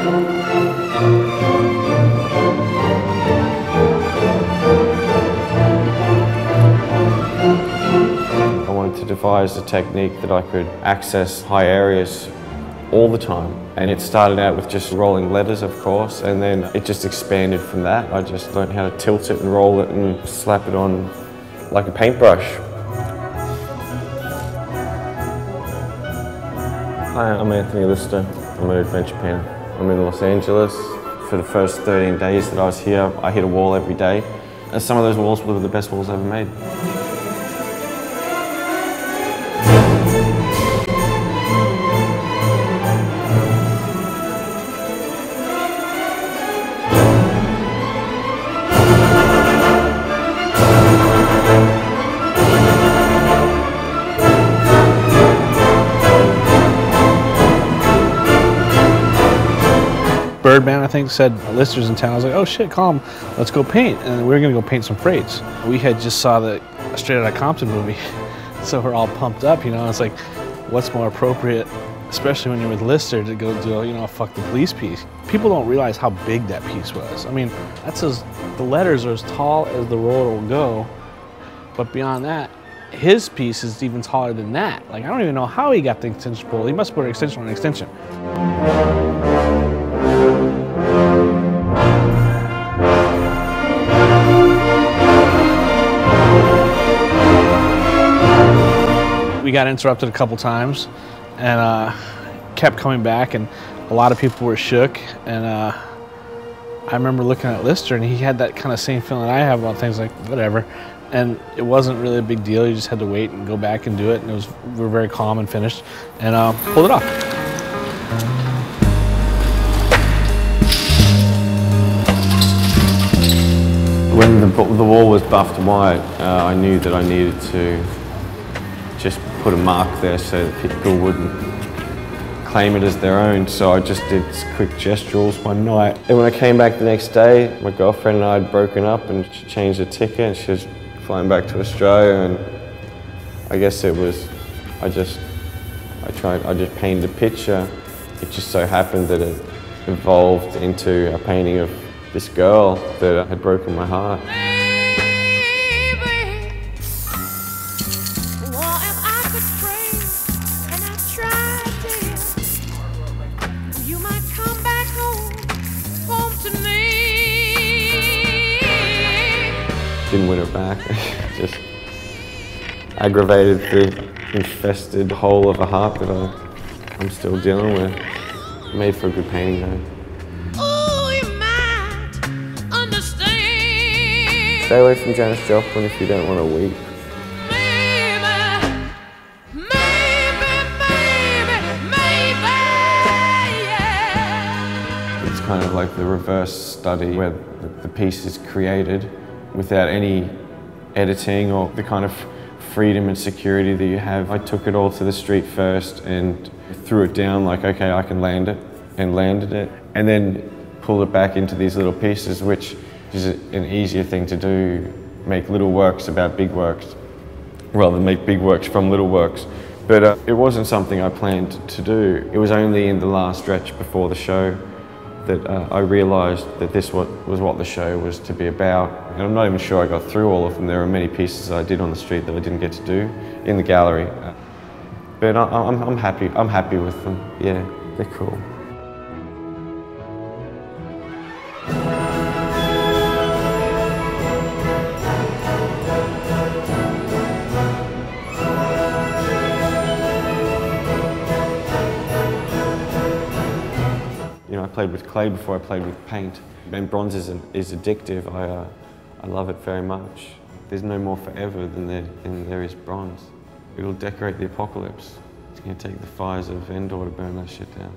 I wanted to devise a technique that I could access high areas all the time. And it started out with just rolling letters, of course, and then it just expanded from that. I just learned how to tilt it and roll it and slap it on like a paintbrush. Hi, I'm Anthony Lister. I'm an adventure painter. I'm in Los Angeles. For the first 13 days that I was here, I hit a wall every day. And some of those walls were the best walls I ever made. Birdman, I think, said Lister's in town. I was like, oh shit, call him, let's go paint. And we were gonna go paint some freights. We had just saw the Straight Outta Compton movie, so we're all pumped up, you know. It's like, what's more appropriate, especially when you're with Lister, to go do, you know, a Fuck the Police piece. People don't realize how big that piece was. I mean, the letters are as tall as the roller will go, but beyond that, his piece is even taller than that. Like, I don't even know how he got the extension pole. He must put an extension on an extension. We got interrupted a couple times and kept coming back, and a lot of people were shook. And I remember looking at Lister, and he had that kind of same feeling I have about things, like whatever. And it wasn't really a big deal. You just had to wait and go back and do it. And we were very calm and finished, and pulled it off. When the wall was buffed white, I knew that I needed to just put a mark there so that people wouldn't claim it as their own. So I just did quick gesturals one night. And when I came back the next day, my girlfriend and I had broken up, and she changed the ticket and she was flying back to Australia. And I guess it was, I just painted a picture. It just so happened that it evolved into a painting of this girl that had broken my heart. Didn't win her back. Just aggravated the infested hole of a heart that I'm still dealing with. Made for a good painting though. Stay away from Janis Joplin if you don't want to weep. It's kind of like the reverse study where the piece is created without any editing or the kind of freedom and security that you have. I took it all to the street first and threw it down like, okay, I can land it, and landed it, and then pulled it back into these little pieces, which is an easier thing to do, make little works about big works, rather than make big works from little works. But it wasn't something I planned to do. It was only in the last stretch before the show that I realised that this was what the show was to be about. And I'm not even sure I got through all of them. There are many pieces I did on the street that I didn't get to do in the gallery. But I'm happy with them. Yeah, they're cool. You know, I played with clay before I played with paint. And bronze is addictive. I love it very much. There's no more forever than there is bronze. It'll decorate the apocalypse. It's going to take the fires of Endor to burn that shit down.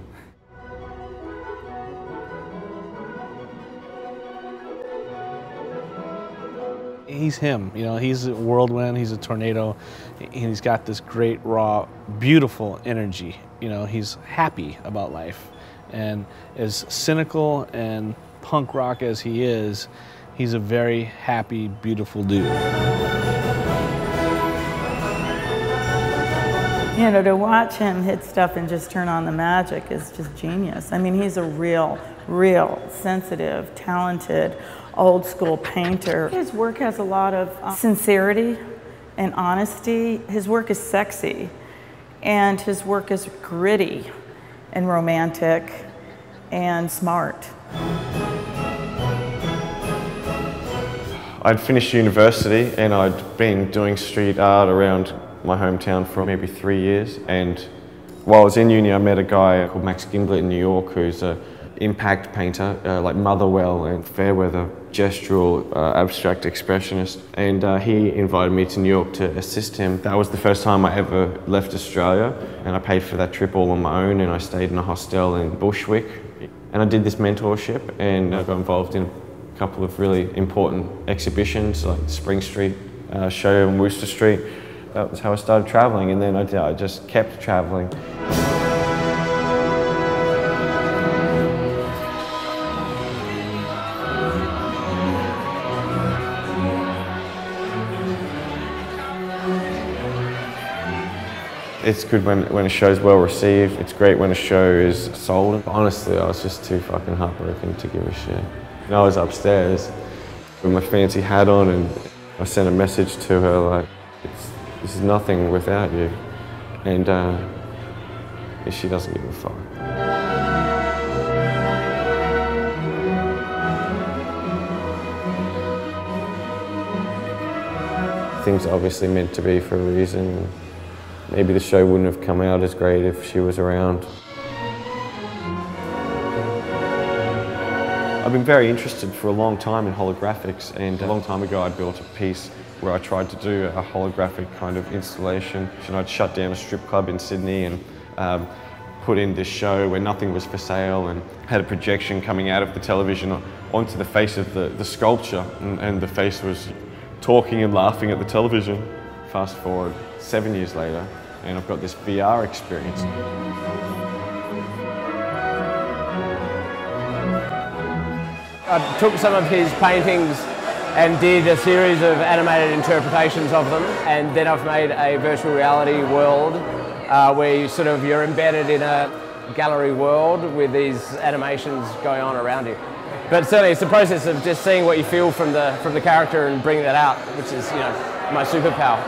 He's him, you know, he's a whirlwind, he's a tornado, and he's got this great, raw, beautiful energy. You know, he's happy about life. And as cynical and punk rock as he is, he's a very happy, beautiful dude. You know, to watch him hit stuff and just turn on the magic is just genius. I mean, he's a real sensitive, talented, old school painter. His work has a lot of sincerity and honesty. His work is sexy, and his work is gritty and romantic and smart. I'd finished university and I'd been doing street art around my hometown for maybe 3 years, and while I was in uni I met a guy called Max Gimblet in New York who's an impact painter, like Motherwell and Fairweather, gestural, abstract expressionist, and he invited me to New York to assist him. That was the first time I ever left Australia, and I paid for that trip all on my own, and I stayed in a hostel in Bushwick, and I did this mentorship, and I got involved in a couple of really important exhibitions like Spring Street show on Worcester Street. That was how I started traveling, and then I just kept traveling. It's good when a show's well received. It's great when a show is sold. Honestly, I was just too fucking heartbroken to give a shit. And I was upstairs with my fancy hat on, and I sent a message to her like, this is nothing without you. And she doesn't give a fuck. Things are obviously meant to be for a reason. Maybe the show wouldn't have come out as great if she was around. I've been very interested for a long time in holographics, and a long time ago I built a piece where I tried to do a holographic kind of installation. And I'd shut down a strip club in Sydney and put in this show where nothing was for sale, and had a projection coming out of the television onto the face of the sculpture, and the face was talking and laughing at the television. Fast forward 7 years later, and I've got this VR experience. I took some of his paintings and did a series of animated interpretations of them, and then I've made a virtual reality world where you're embedded in a gallery world with these animations going on around you. But certainly it's the process of just seeing what you feel from the character and bringing that out, which is, you know, my superpower.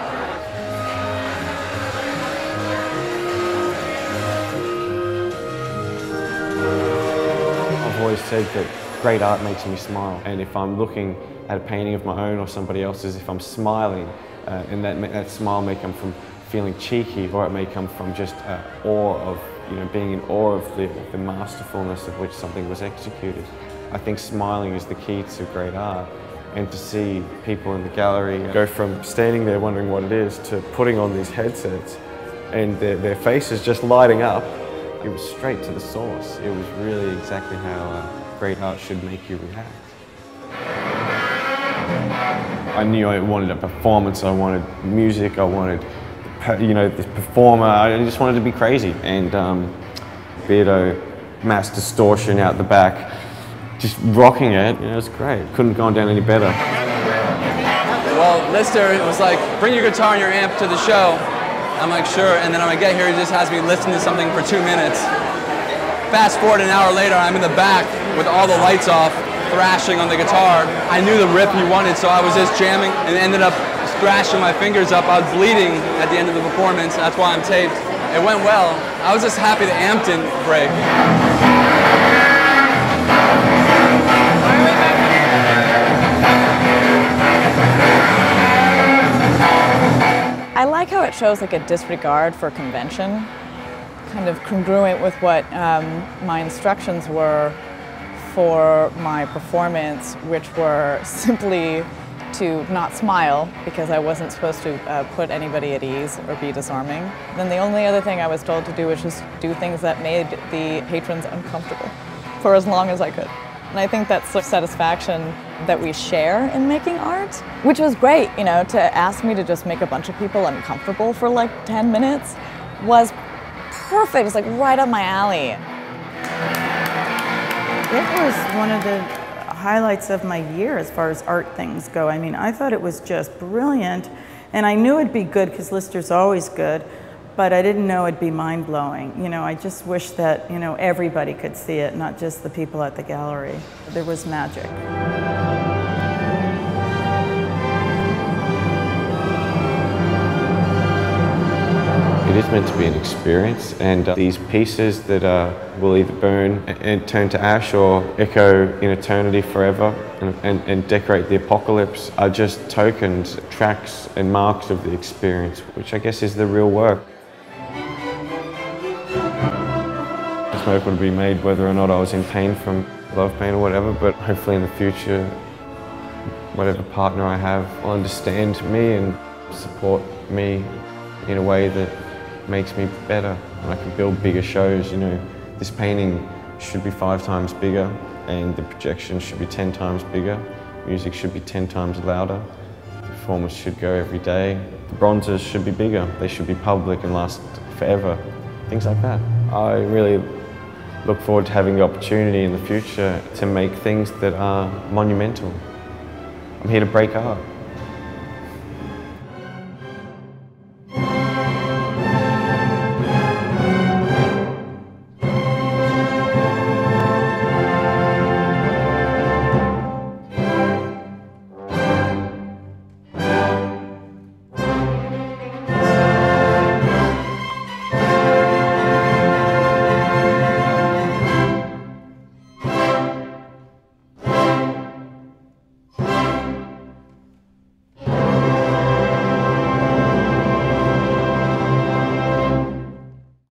I've always said that great art makes me smile, and if I'm looking at a painting of my own or somebody else's, if I'm smiling, and that smile may come from feeling cheeky, or it may come from just awe of, you know, being in awe of the masterfulness of which something was executed. I think smiling is the key to great art, and to see people in the gallery go from standing there wondering what it is to putting on these headsets and their faces just lighting up. It was straight to the source. It was really exactly how great art should make you react. I knew I wanted a performance, I wanted music, I wanted, you know, this performer. I just wanted to be crazy. And Beardo, mass distortion out the back, just rocking it. You know, it was great. Couldn't have gone down any better. Well, Lister was like, bring your guitar and your amp to the show. I'm like, sure, and then when I get here, he just has me listen to something for 2 minutes. Fast forward an hour later, I'm in the back with all the lights off, thrashing on the guitar. I knew the riff he wanted, so I was just jamming and ended up thrashing my fingers up. I was bleeding at the end of the performance. That's why I'm taped. It went well. I was just happy the amp didn't break. I like how it shows like a disregard for convention, kind of congruent with what my instructions were for my performance, which were simply to not smile because I wasn't supposed to put anybody at ease or be disarming. Then the only other thing I was told to do was just do things that made the patrons uncomfortable for as long as I could. And I think that's the satisfaction that we share in making art, which was great, you know, to ask me to just make a bunch of people uncomfortable for like 10 minutes was perfect. It's like right up my alley. It was one of the highlights of my year as far as art things go. I mean, I thought it was just brilliant, and I knew it'd be good because Lister's always good, but I didn't know it'd be mind-blowing. You know, I just wish that, you know, everybody could see it, not just the people at the gallery. There was magic. It is meant to be an experience, and these pieces that will either burn and turn to ash or echo in eternity forever and decorate the apocalypse are just tokens, tracks and marks of the experience, which I guess is the real work. Smoke would be made whether or not I was in pain from love pain or whatever, but hopefully in the future, whatever partner I have will understand me and support me in a way that makes me better, and I can build bigger shows. You know, this painting should be 5 times bigger, and the projection should be 10 times bigger. Music should be 10 times louder. The performance should go every day. The bronzes should be bigger. They should be public and last forever. Things like that. I really look forward to having the opportunity in the future to make things that are monumental. I'm here to break art.